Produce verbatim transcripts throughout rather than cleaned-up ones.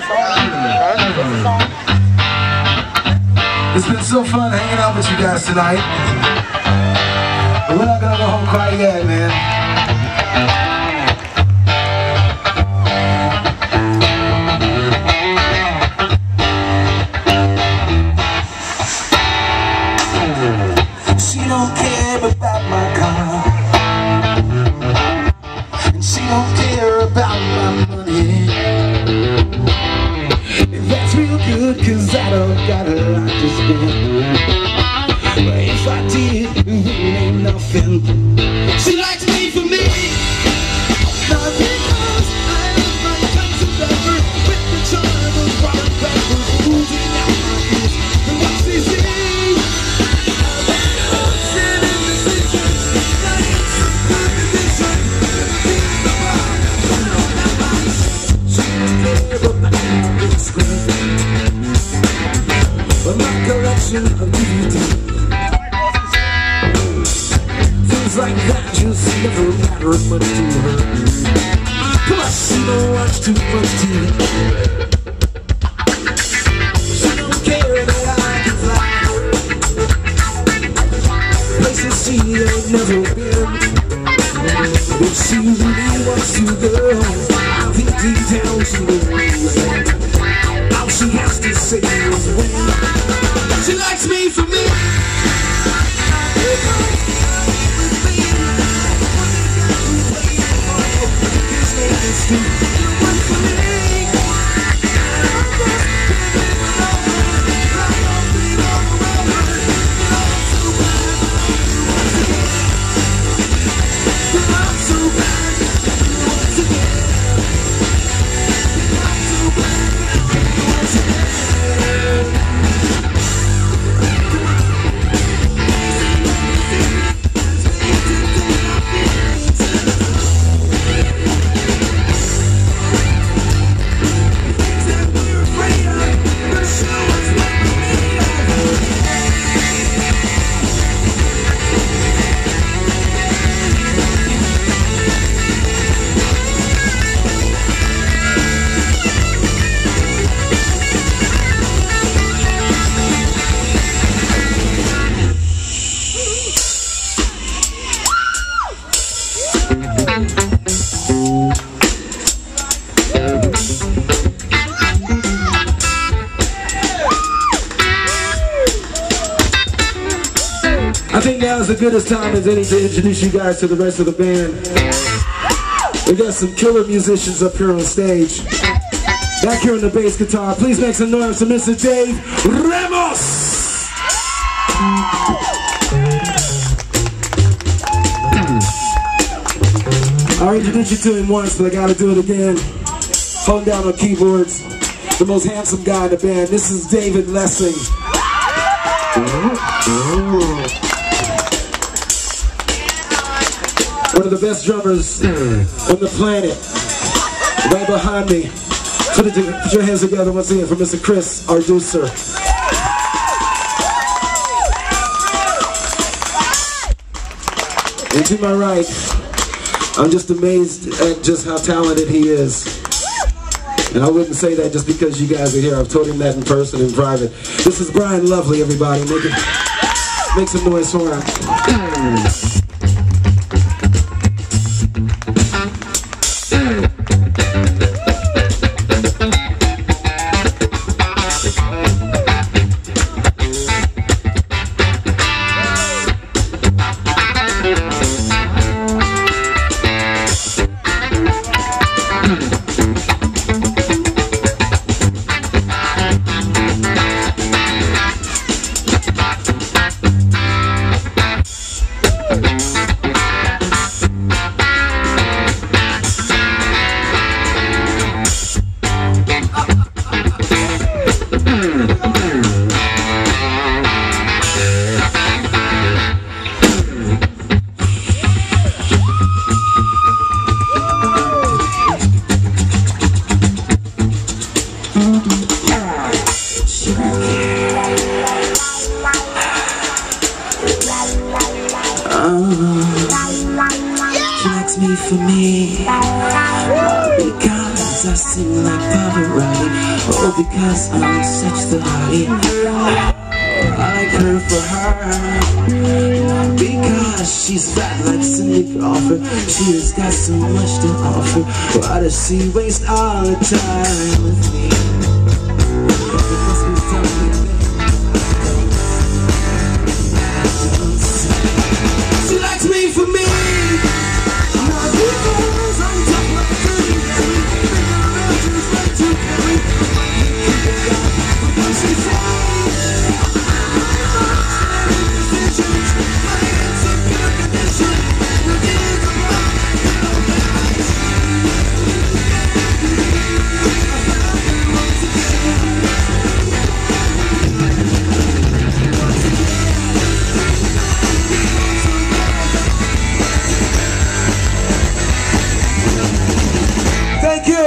It's been so fun hanging out with you guys tonight. But we're not gonna go home quite yet, man. She don't care about my car, and she don't care about my money. And that's real good, cause I don't got a lot to spend. But if I did, it ain't nothing. She likes me for me, not because I am my cousin lover, with the charm of rock backwards, oozing out my ears. And what she sees, but my collection of D V Ds, things like that just never matter much to her. Plus she don't watch too much T V. She don't care that I can fly places she ain't never been. If she really wants to go, I think deep down she knows. All she has to say is when. She likes me for me. I think now is the goodest time as any to introduce you guys to the rest of the band. We got some killer musicians up here on stage. Back here on the bass guitar, please make some noise for Mister Dave Ramos. I introduced you to him once, but I gotta do it again. Holding down on keyboards, the most handsome guy in the band. This is David Lessing. One of the best drummers on the planet. Right behind me. Put, it, put your hands together once again for Mister Chris, our producer. And to my right, I'm just amazed at just how talented he is. And I wouldn't say that just because you guys are here. I've told him that in person, in private. This is Brian Lovely, everybody. Make, it, make some noise for him. She likes me for me, because 'cause I sing like Pavarotti. Oh, because I'm such the hottie. I like her for her, not because she's fat like Cindy Crawford. She has got so much to offer. Why does she waste all the time with me? She likes me for me, not because I'm tough like a tree. She's way too carry. Because she says decisions, my hands in good condition. The days are bright, thank you.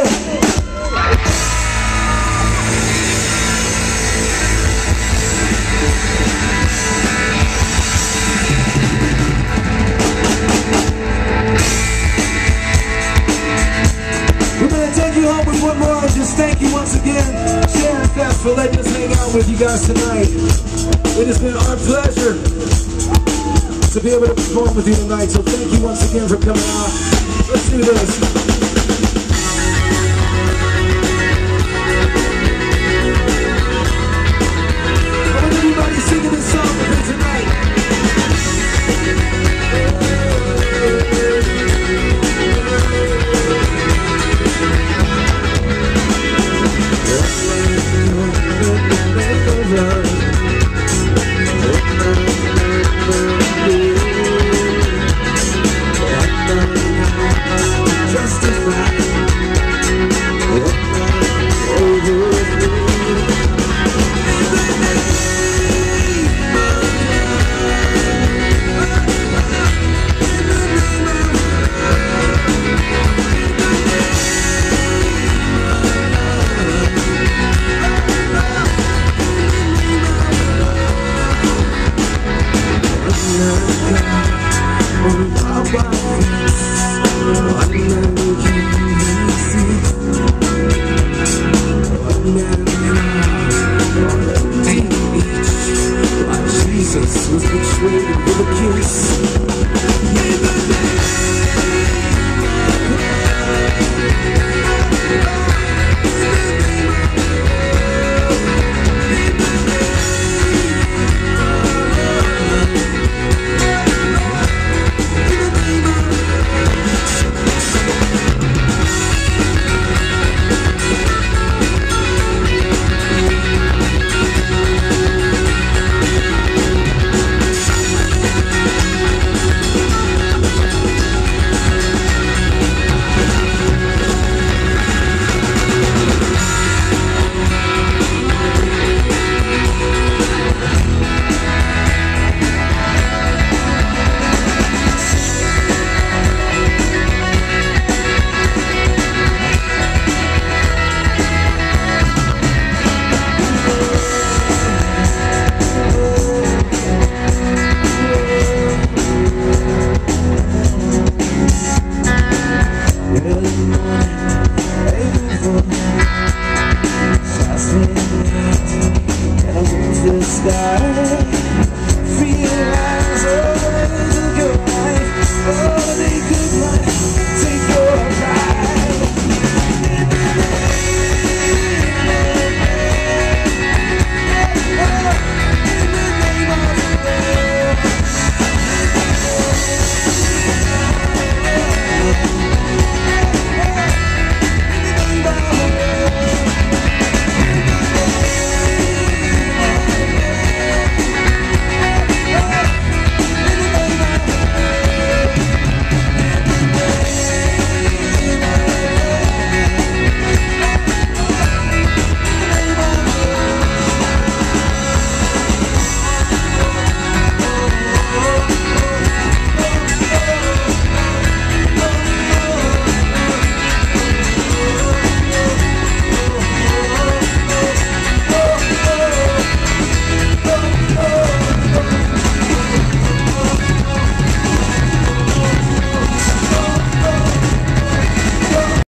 We're gonna take you home with one more and just thank you once again, Sharonfest, for letting us hang out with you guys tonight. It has been our pleasure to be able to perform with you tonight, so thank you once again for coming out. Let's do this.